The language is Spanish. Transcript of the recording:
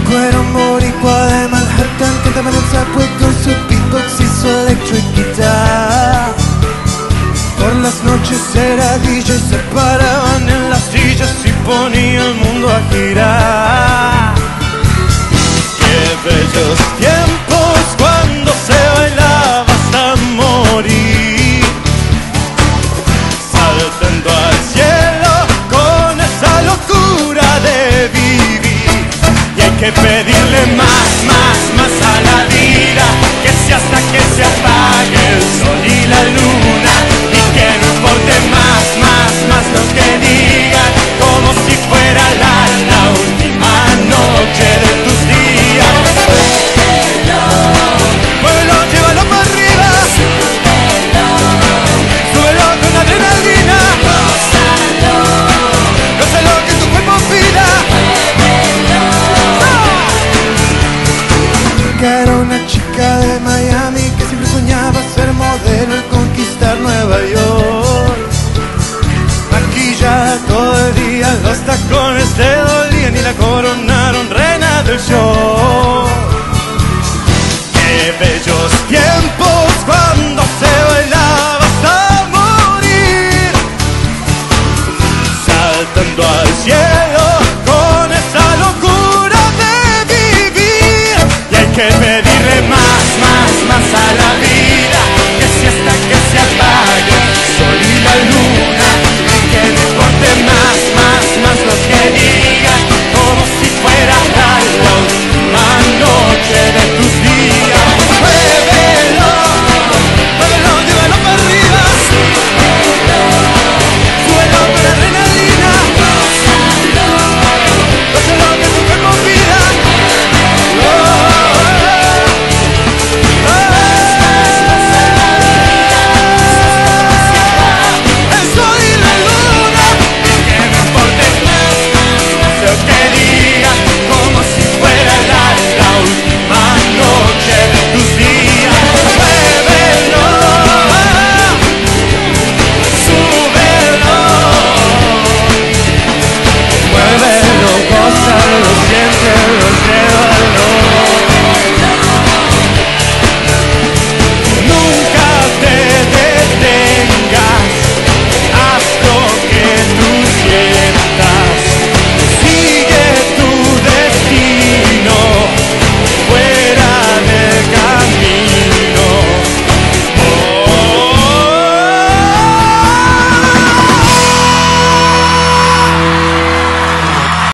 Era un boricua de Manhattan, cantaba en el subway con su beatbox y su electric guitar. Por las noches era DJ, se paraban en las sillas y ponía el mundo a girar. Qué bellos tiempos cuando se bailaba hasta morir, saltando al cielo con esa locura de vivir. Y hay que pedirle más, más, más a la vida, que sea hasta que se apague el sol y la luna, y que no importe más, más, más lo que digan, como si fuera la última noche de tus días. Muévelo, llévalo para arriba, súbelo con adrenalina, no sé lo que tu cuerpo pida. Era una chica de Miami que siempre soñaba ser modelo y conquistar Nueva York. Maquillada todo el día, los tacones le dolían y la coronaron reina del show. Qué bellos tiempos cuando se bailaba hasta morir, saltando al cielo